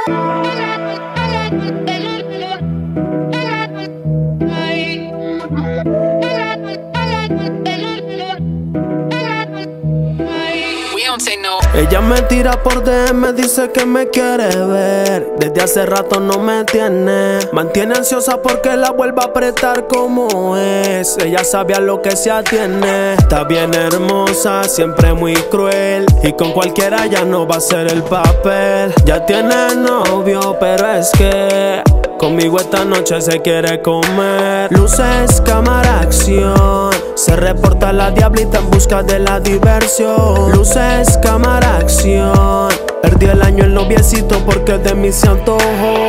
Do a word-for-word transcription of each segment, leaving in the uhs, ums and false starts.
Ella me tira por D M, dice que me quiere ver. Desde hace rato no me tiene. Mantiene ansiosa porque la vuelva a apretar como es. Ella sabe a lo que se atiene. Está bien hermosa, siempre muy cruel. Y con cualquiera ya no va a ser el papel. Ya tiene novio, pero es que conmigo esta noche se quiere comer. Luces, cámara, acción. Se reporta la diablita en busca de la diversión. Luces, cámara, acción. Perdí el año el noviecito porque de mí se antojó.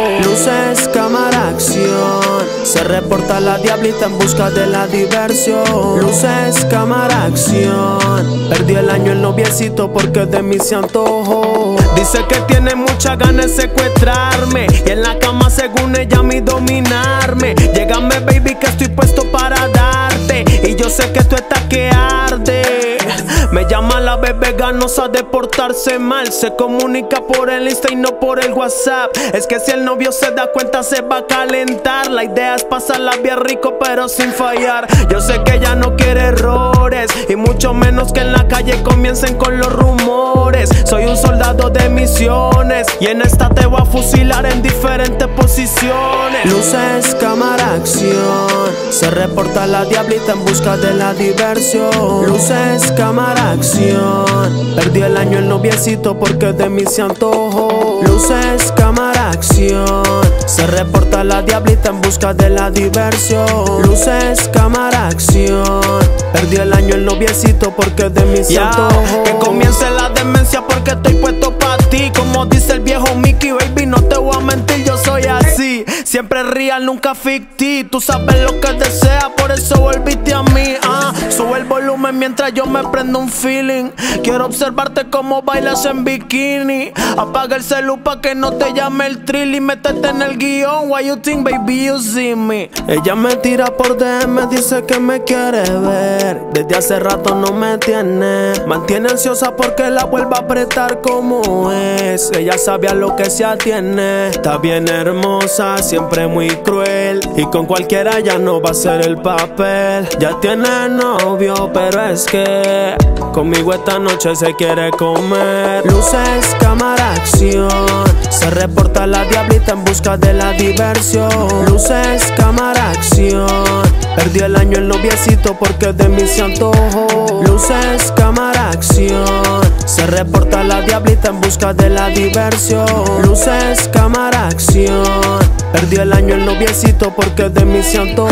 Luces, cámara, acción. Se reporta la diablita en busca de la diversión. Luces, cámara, acción. Perdí el año el noviecito porque de mí se antojó. Dice que tiene muchas ganas de secuestrarme y en la cama según ella mi dominarme. Llégame baby que estoy puesto para darte y yo sé que tú estás que arde. Me llama la bebé ganosa de portarse mal. Se comunica por el Insta y no por el WhatsApp. Es que si el novio se da cuenta se va a calentar. La idea es pasarla bien rico pero sin fallar. Yo sé que ella no quiere errores y mucho menos que en la calle comiencen con los rumores. Soy un soldado de misiones y en esta te voy a fusilar en diferentes posiciones. Luces, cámara, acción. Se reporta la diablita en busca de la diversión. Luces, cámara, acción. Perdí el año el noviecito porque de mí se antojó. Luces, cámara, acción. Se reporta la diablita en busca de la diversión. Luces, cámara, acción. Perdí el año el noviecito porque de mí se yeah, antojó. Que comience la demencia porque estoy puesto pa' ti. Como dice el viejo Mickey, baby, no te voy a mentir, yo soy así. Siempre real, nunca ficti. Tú sabes lo que deseas, por eso volviste a mí. ah. Sube el volumen mientras yo me prendo un feeling. Quiero observarte como bailas en bikini. Apaga el celu pa' que no te llame el trill y métete en el guión. Why you think, baby, you see me? Ella me tira por D M, dice que me quiere ver. Desde hace rato no me tiene. Mantiene ansiosa porque la vuelva a apretar como es. Ella sabe a lo que se atiene. Está bien hermosa, siempre muy cruel. Y con cualquiera ya no va a ser el papel. Ya tiene novio, pero es que conmigo esta noche se quiere comer. Luces, cámara, acción. Se reporta la diablita en busca de la diversión. Luces, cámara, acción. Perdí el año el noviecito porque de mí se antojó. Luces, cámara, acción. Se reporta la diablita en busca de la diversión. Luces, cámara, acción. Perdí el año el noviecito porque de mí se antojó.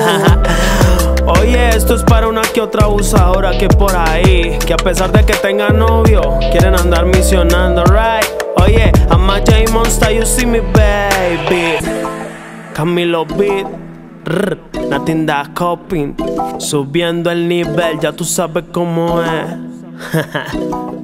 Oye, esto es para una que otra abusadora que por ahí, que a pesar de que tenga novio, quieren andar misionando, right? Oye, I'm a J Monster, you see me, baby. Camilo Beat, rrr, nothing that coping. Subiendo el nivel, ya tú sabes cómo es.